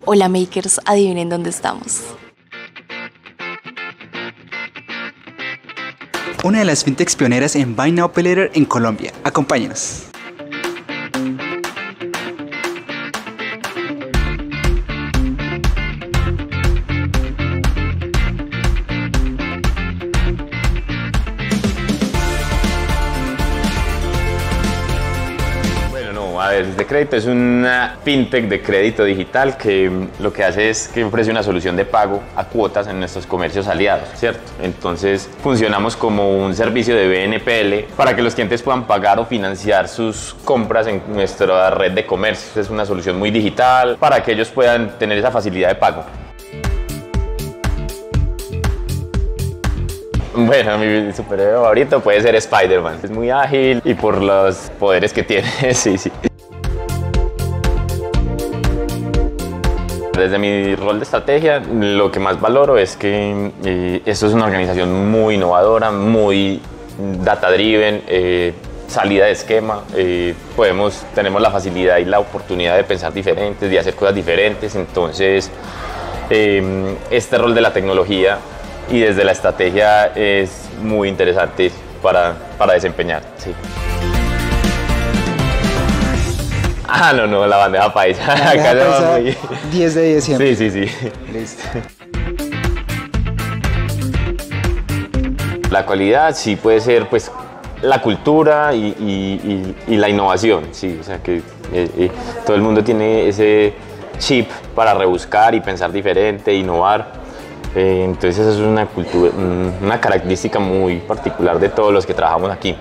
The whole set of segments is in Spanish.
Hola makers, adivinen dónde estamos. Una de las fintechs pioneras en Buy Now Pay Later en Colombia. Acompáñanos. A ver, de crédito es una fintech de crédito digital que lo que hace es que ofrece una solución de pago a cuotas en nuestros comercios aliados, ¿cierto? Entonces funcionamos como un servicio de BNPL para que los clientes puedan pagar o financiar sus compras en nuestra red de comercios. Es una solución muy digital para que ellos puedan tener esa facilidad de pago. Bueno, mi superhéroe favorito puede ser Spider-Man. Es muy ágil y por los poderes que tiene, sí. Desde mi rol de estrategia, lo que más valoro es que esto es una organización muy innovadora, muy data-driven, salida de esquema. Tenemos la facilidad y la oportunidad de pensar diferentes, de hacer cosas diferentes. Entonces, este rol de la tecnología y desde la estrategia es muy interesante para desempeñar. Sí. No, la bandeja paisa. Bandeja paisa, 10 de 10 siempre. Sí. Listo. La cualidad sí puede ser pues la cultura y la innovación, sí, o sea que todo el mundo tiene ese chip para rebuscar y pensar diferente, innovar. Entonces esa es una característica muy particular de todos los que trabajamos aquí.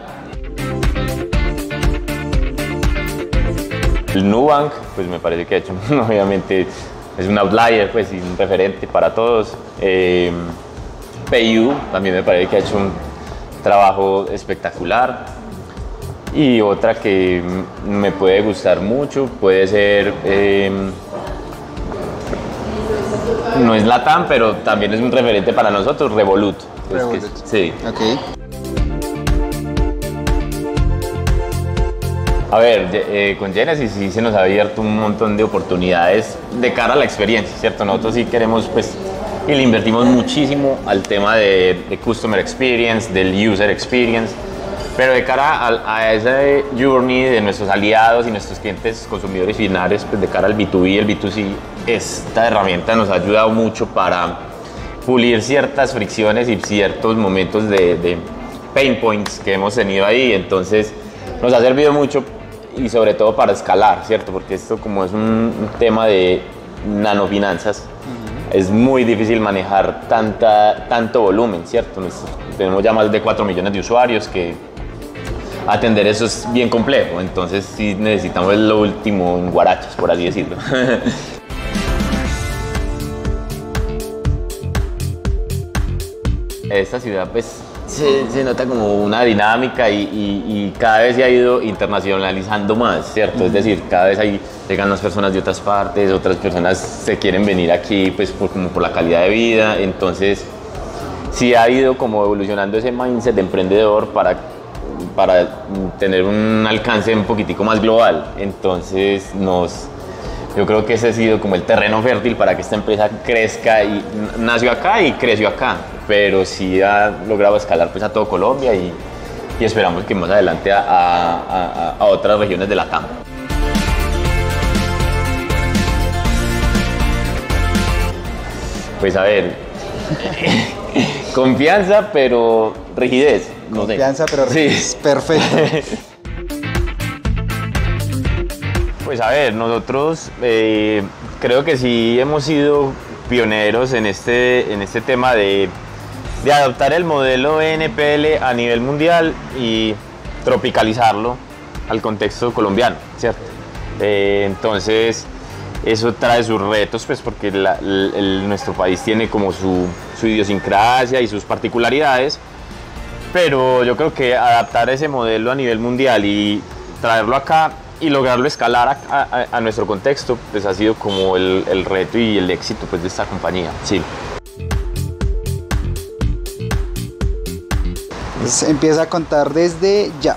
El Nubank, pues me parece que ha hecho, obviamente, es un outlier, pues, y un referente para todos. PayU también me parece que ha hecho un trabajo espectacular. Y otra que me puede gustar mucho puede ser, no es LATAM, pero también es un referente para nosotros, Revolut. Revolut. Sí. Ok. A ver, con Genesis sí se nos ha abierto un montón de oportunidades de cara a la experiencia, ¿cierto? Nosotros sí queremos, pues, y le invertimos muchísimo al tema de Customer Experience, del User Experience, pero de cara a ese journey de nuestros aliados y nuestros clientes consumidores finales, pues de cara al B2B y el B2C, esta herramienta nos ha ayudado mucho para pulir ciertas fricciones y ciertos momentos de pain points que hemos tenido ahí. Entonces nos ha servido mucho y sobre todo para escalar, ¿cierto? Porque esto, como es un tema de nanofinanzas, es muy difícil manejar tanto volumen, ¿cierto? Tenemos ya más de 4 millones de usuarios que atender eso es bien complejo, entonces sí necesitamos lo último en guarachas, por así decirlo. Esta ciudad pues se nota como una dinámica y cada vez se ha ido internacionalizando más, ¿cierto? Es decir, cada vez llegan más personas de otras partes, otras personas se quieren venir aquí pues como por la calidad de vida, entonces sí ha ido como evolucionando ese mindset de emprendedor para tener un alcance un poquitico más global. Entonces yo creo que ese ha sido como el terreno fértil para que esta empresa crezca, y nació acá y creció acá, pero sí ha logrado escalar pues a todo Colombia y esperamos que más adelante a otras regiones de la TAM. Pues a ver, confianza pero rigidez. No Confianza, sé. pero rigidez. Sí. Perfecto. Pues a ver, nosotros creo que sí hemos sido pioneros en este tema de adoptar el modelo NPL a nivel mundial y tropicalizarlo al contexto colombiano, ¿cierto? Entonces eso trae sus retos, pues porque nuestro país tiene como su idiosincrasia y sus particularidades, pero yo creo que adaptar ese modelo a nivel mundial y traerlo acá y lograrlo escalar a nuestro contexto, pues ha sido como el reto y el éxito pues de esta compañía. Sí. Entonces, empieza a contar desde ya.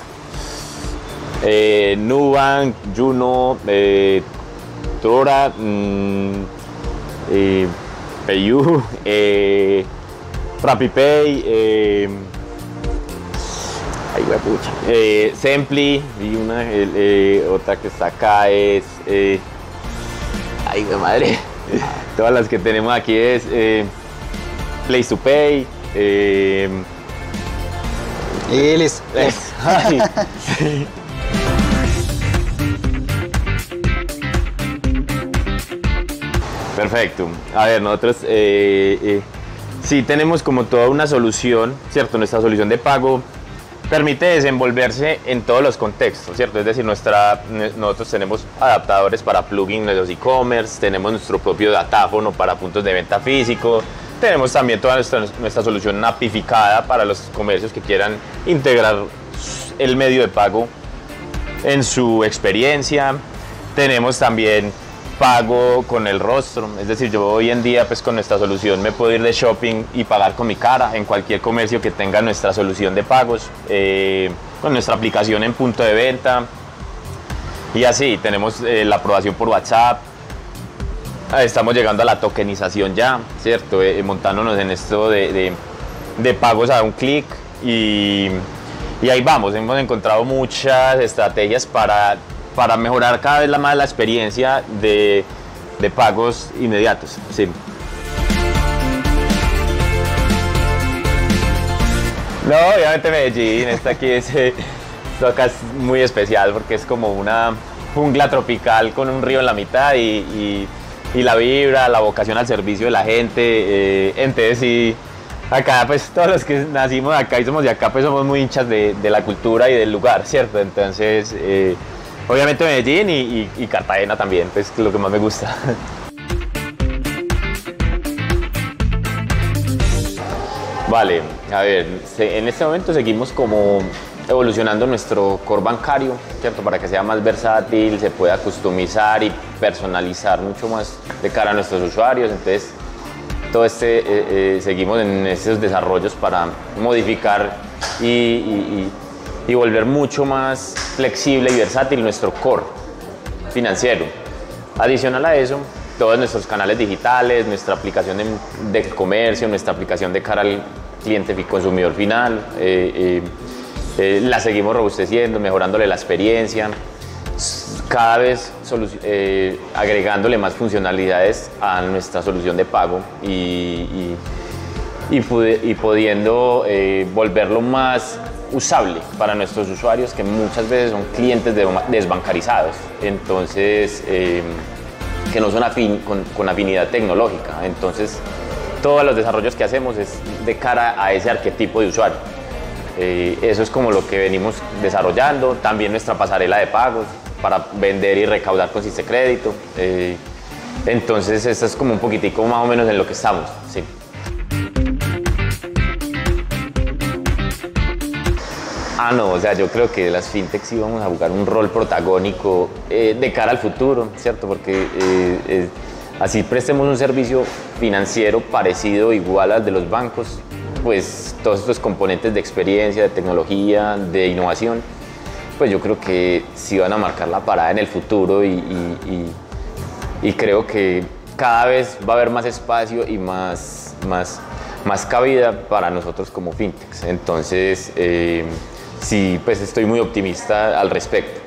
Nubank, Juno, Trora, PayU, RappiPay, ay, pucha, Sempli, y otra que está acá es, ay, mi madre, todas las que tenemos aquí es Place to Pay. Y listo. Ay, perfecto. A ver, nosotros sí tenemos como toda una solución, ¿cierto? Nuestra solución de pago permite desenvolverse en todos los contextos, ¿cierto? Es decir, nosotros tenemos adaptadores para plugins de los e-commerce, tenemos nuestro propio datáfono para puntos de venta físico, tenemos también toda nuestra solución apificada para los comercios que quieran integrar el medio de pago en su experiencia. Tenemos también pago con el rostro, es decir, yo hoy en día pues con nuestra solución me puedo ir de shopping y pagar con mi cara en cualquier comercio que tenga nuestra solución de pagos, con nuestra aplicación en punto de venta, y así tenemos la aprobación por WhatsApp. Estamos llegando a la tokenización ya, ¿cierto? Montándonos en esto de pagos a un clic, y ahí vamos. Hemos encontrado muchas estrategias para mejorar cada vez más la experiencia de pagos inmediatos. Sí. No, obviamente Medellín, esto acá es muy especial porque es como una jungla tropical con un río en la mitad y la vibra, la vocación al servicio de la gente. Entonces sí, acá pues todos los que nacimos acá y somos de acá pues somos muy hinchas de la cultura y del lugar, ¿cierto? Entonces obviamente Medellín y Cartagena también, pues lo que más me gusta. Vale, a ver, en este momento seguimos como evolucionando nuestro core bancario, ¿cierto? Para que sea más versátil, se pueda customizar y personalizar mucho más de cara a nuestros usuarios. Entonces, seguimos en esos desarrollos para modificar y volver mucho más flexible y versátil nuestro core financiero. Adicional a eso, todos nuestros canales digitales, nuestra aplicación de comercio, nuestra aplicación de cara al cliente y consumidor final, la seguimos robusteciendo, mejorándole la experiencia, cada vez agregándole más funcionalidades a nuestra solución de pago y pudiendo volverlo más usable para nuestros usuarios, que muchas veces son clientes desbancarizados, entonces que no son con afinidad tecnológica. Entonces todos los desarrollos que hacemos es de cara a ese arquetipo de usuario. Eso es como lo que venimos desarrollando. También nuestra pasarela de pagos para vender y recaudar con Crédito. Entonces esto es como un poquitico más o menos en lo que estamos. Sí. No, o sea, yo creo que las fintechs sí vamos a jugar un rol protagónico de cara al futuro, ¿cierto? Porque así prestemos un servicio financiero parecido, igual al de los bancos, pues todos estos componentes de experiencia, de tecnología, de innovación, pues yo creo que sí van a marcar la parada en el futuro y creo que cada vez va a haber más espacio y más cabida para nosotros como fintechs. Entonces, sí, pues estoy muy optimista al respecto.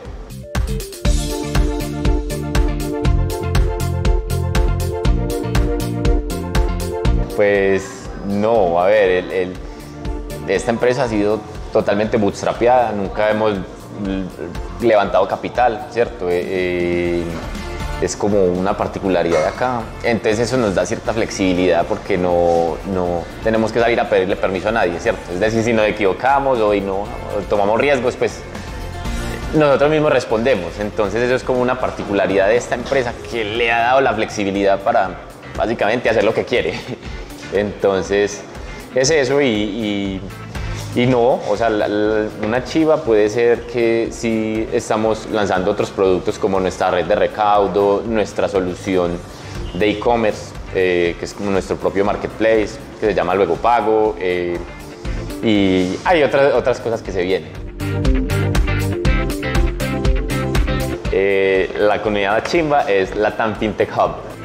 Pues no, a ver, esta empresa ha sido totalmente bootstrapeada, nunca hemos levantado capital, ¿cierto? Es como una particularidad de acá. Entonces eso nos da cierta flexibilidad porque no tenemos que salir a pedirle permiso a nadie, ¿cierto? Es decir, si nos equivocamos o tomamos riesgos, pues nosotros mismos respondemos. Entonces eso es como una particularidad de esta empresa que le ha dado la flexibilidad para básicamente hacer lo que quiere. Entonces es eso y no, o sea, una chiva puede ser que si estamos lanzando otros productos como nuestra red de recaudo, nuestra solución de e-commerce, que es como nuestro propio marketplace, que se llama Luego Pago, y hay otras cosas que se vienen. La comunidad chimba es Latam Fintech Hub.